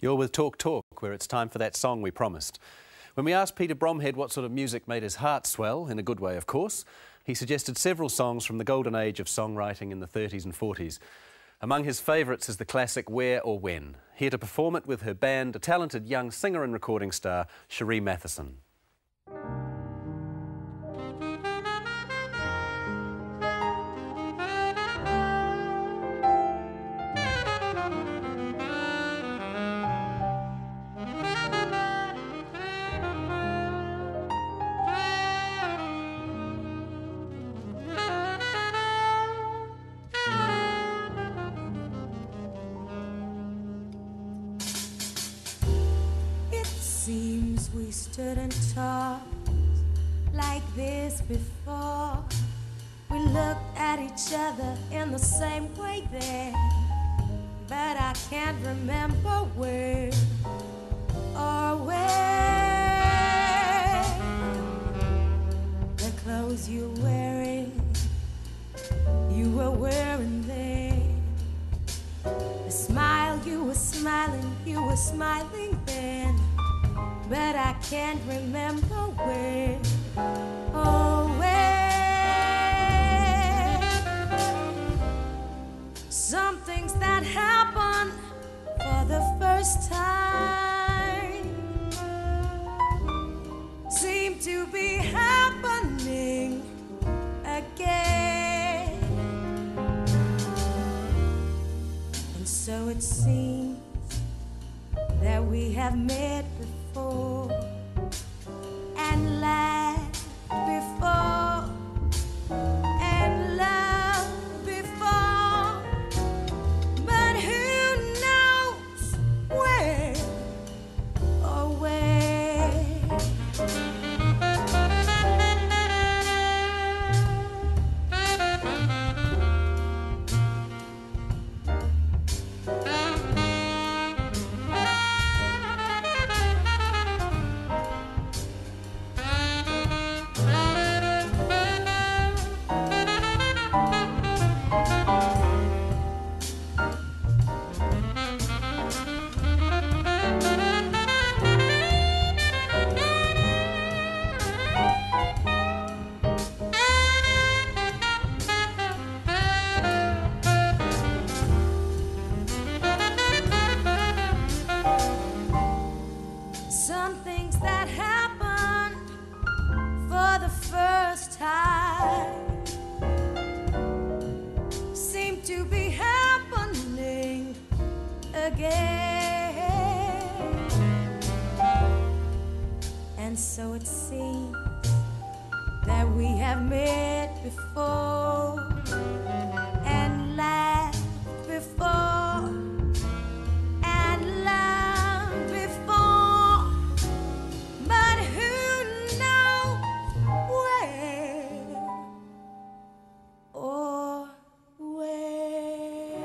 You're with Talk Talk, where it's time for that song we promised. When we asked Peter Bromhead what sort of music made his heart swell, in a good way of course, he suggested several songs from the golden age of songwriting in the 30s and 40s. Among his favourites is the classic Where or When. Here to perform it with her band, a talented young singer and recording star, Cherie Mathieson. Seems we stood and talked like this before. We looked at each other in the same way then, but I can't remember where or when. The clothes you're wearing, you were wearing then. The smile you were smiling then. But I can't remember where or when. Some things that happen for the first time seem to be happening again. And so it seems that we have met before and laughed before and loved before, but who knows where or when. Some things that happen for the first time seem to be happening again. And so it seems that we have met before and laughed before and loved before, but who knows where or when.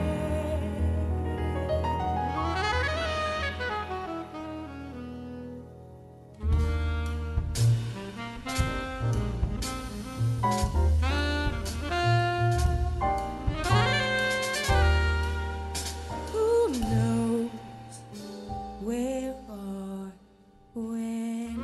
Who knows where or when?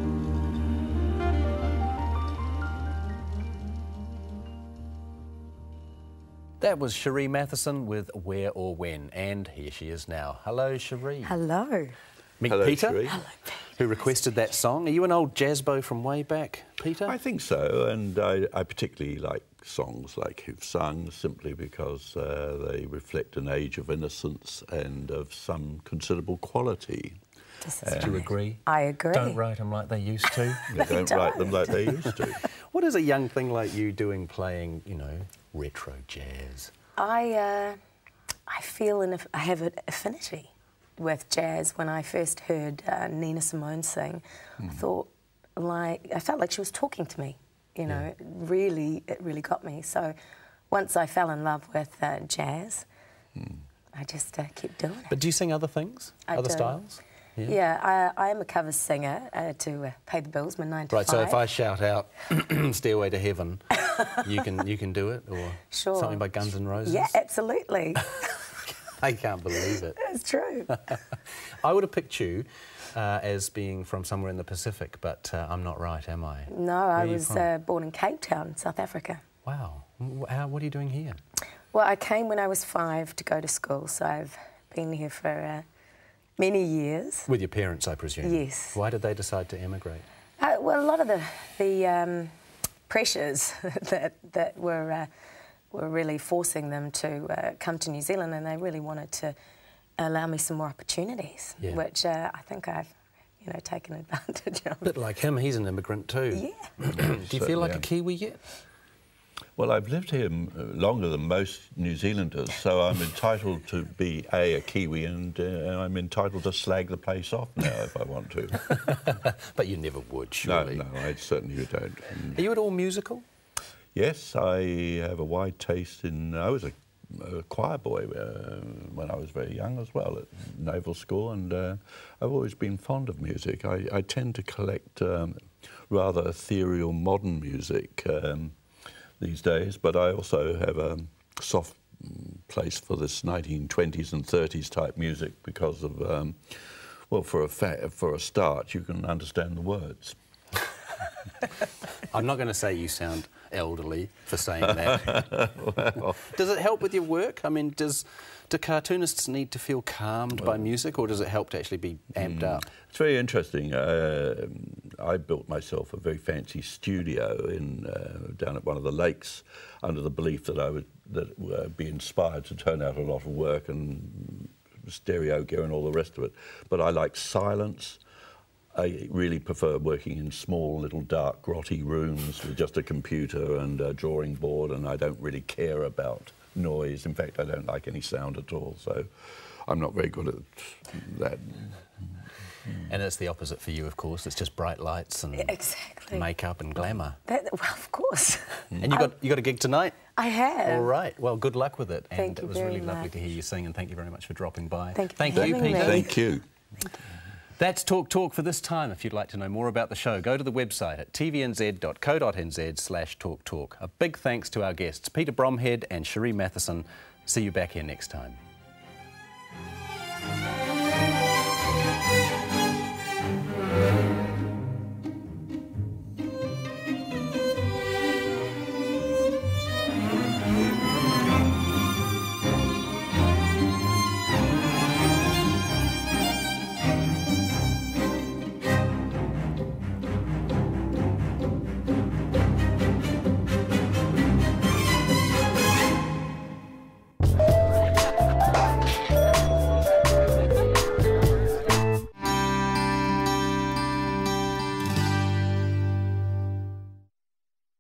That was Cherie Mathieson with Where or When, and here she is now. Hello, Cherie. Hello. Meet Hello, Peter, Cherie. Hello, Peter. who requested that song. Are you an old jazzbo from way back, Peter? I think so, and I particularly like songs like Who've Sung simply because they reflect an age of innocence and of some considerable quality. Do you agree? I agree. Don't write them like they used to. They don't write them like they used to. What is a young thing like you doing playing, you know, retro jazz? I feel I have an affinity with jazz. When I first heard Nina Simone sing, I felt like she was talking to me. You know, it really got me. So once I fell in love with jazz, I just keep doing it. But do you sing other things? Other styles? Yeah, I am a cover singer to pay the bills, my 9 to 5. Right, so if I shout out Stairway to Heaven, you can do it? Or sure. something by Guns N' Roses? Yeah, absolutely. I can't believe it. It's true. I would have picked you as being from somewhere in the Pacific, but I'm not right, am I? No, I was born in Cape Town, South Africa. Wow. What are you doing here? Well, I came when I was 5 to go to school, so I've been here for many years. With your parents, I presume? Yes. Why did they decide to emigrate? Well, a lot of the pressures that were really forcing them to come to New Zealand, and they really wanted to allow me some more opportunities, which I think I've, taken advantage of. A bit like him, he's an immigrant too. Yeah. Do you feel like a Kiwi yet? Well, I've lived here longer than most New Zealanders, so I'm entitled to be a Kiwi, and I'm entitled to slag the place off now if I want to. But you never would, surely. No, I certainly don't. Are you at all musical? Yes, I have a wide taste in... I was a choir boy when I was very young as well at naval school, and I've always been fond of music. I tend to collect rather ethereal modern music these days, but I also have a soft place for this 1920s and 30s type music because of, well, for a start, you can understand the words. I'm not going to say you sound elderly for saying that. Well. Does it help with your work? I mean, do cartoonists need to feel calmed by music, or does it help to actually be amped up? It's very interesting. I built myself a very fancy studio down at one of the lakes under the belief that I would be inspired to turn out a lot of work and stereo gear and all the rest of it. But I like silence. I really prefer working in small, little, dark, grotty rooms with just a computer and a drawing board, and I don't really care about noise. In fact, I don't like any sound at all, so I'm not very good at that. And it's the opposite for you, of course. It's just bright lights and makeup and glamour. Well, of course. And you got a gig tonight? I have. All right. Well, good luck with it. Thank you it was very really lovely much. to hear you sing, and thank you very much for dropping by. Thank you, Peter. Thank you. Thank you. That's Talk for this time. If you'd like to know more about the show, go to the website at tvnz.co.nz/talk. A big thanks to our guests, Peter Bromhead and Cherie Mathieson. See you back here next time.